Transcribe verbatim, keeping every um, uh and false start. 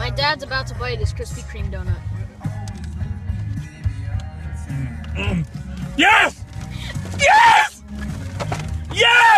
My dad's about to bite his Krispy Kreme donut. Mm. Yes! Yes! Yes!